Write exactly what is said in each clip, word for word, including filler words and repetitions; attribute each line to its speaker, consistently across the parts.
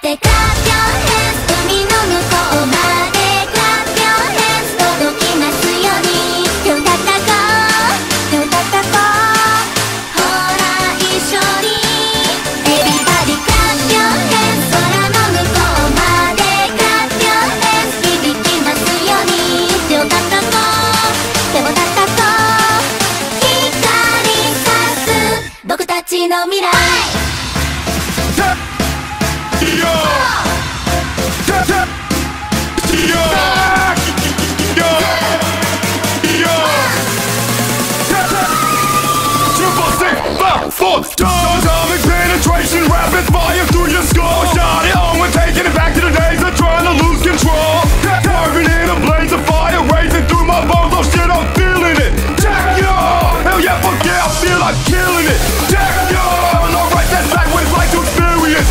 Speaker 1: ってクラッピョンヘンス海の向こうまでクラッピョンヘンス届きますように手を叩こう手を叩こうほら一緒にエビバディクラッピョンヘンス空の向こうまでクラッピョンヘンス響きますように手を叩こう手を叩こう光さす僕たちの未来
Speaker 2: Atomic penetration, rapid fire through your skull. Shot it on, we're taking it back to the days of trying to lose control. Carving in a blaze of fire, racing through my bones. Oh shit, I'm feeling it. Takyon, hell yeah, fuck yeah, I feel like killing it. Takyon, alright, that's like what it's like to experience.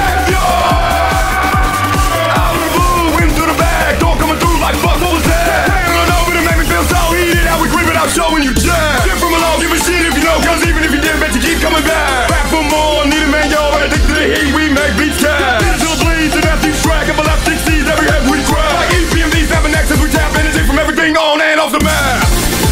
Speaker 2: Takyon, out of the blue, into the bag, door coming through like fuck, what was that? Hanging on over to make me feel so heated, how we creep it out, showing you jazz. Get from alone, give a shit if you know, cause even if you did, bet you keep coming back. Back for more, need a man, yo, addicted to the heat, we make beats cash. Digital bleeds and empty track, and left sixties, every head we crack. Like E P M V, snapping next as we tap energy from everything on and off the map.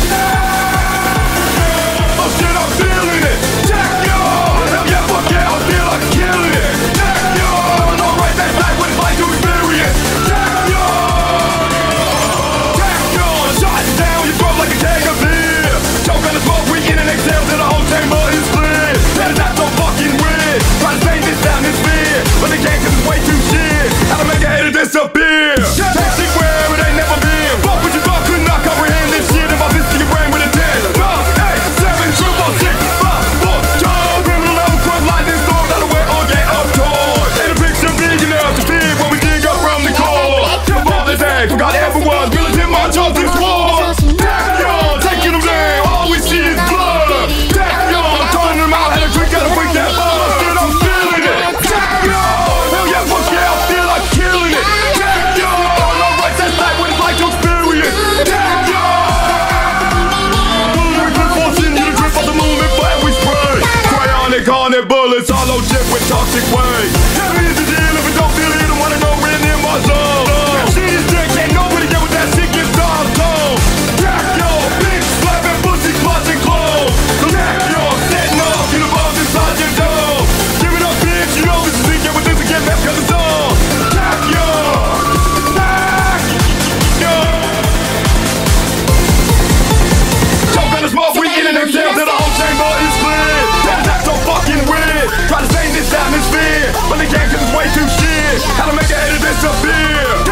Speaker 2: Oh shit, I'm feeling it. Takyon, hell yeah, fuck yeah, I feel like killing it. Takyon, alright, that's like what it's like to experience. Takyon, Takyon, shot down your throat like a keg of beer. Choke on the smoke, we in and exhale till the whole chamber is clear. That is not so fucking weird. Try to save this atmosphere, but they can't cause it's way too shit. How to make a hater disappear. Toxic where it ain't never been. Fuck what you thought, could not comprehend this shit. If I visit your brain with a ten. nine, eight, seven, triple six, five, four, two. Criminal level crime, lightning storm, not aware or get up torn. Ain't a picture big enough to see what we dig up from the core. Your father's egg, forgot it ever was. Militant march of this war. Takyon, taking them down, all we see is blood. Takyon, turning them out, had a drink, gotta break that ball. Shit, I'm feeling it. Takyon, hell yeah, fuck yeah, I feel like killing it. Takyon, alright, that's like what it's like to experience. Takyon, we put force in you to drip off the movement, flat we spray. Cryonic on it, bullets, hollow chip with toxic waves. Heavy is the deal, if it don't feel it, don't wanna know when in my zone. Shit is dick, can't nobody get with that sick and star tone. Takyon, bitch, slapping pussy, clutching clothes. Takyon, setting off, you the bombs inside your dome. Give it up, bitch, you know this is it, get with this again, man, cause it's on. Takyon, Takyon. Choke on the smoke, we in and exhale till the whole chamber is clear. That is not so fucking weird. Try to save this atmosphere, but they can't cause it's way too shit. How to make a hater disappear.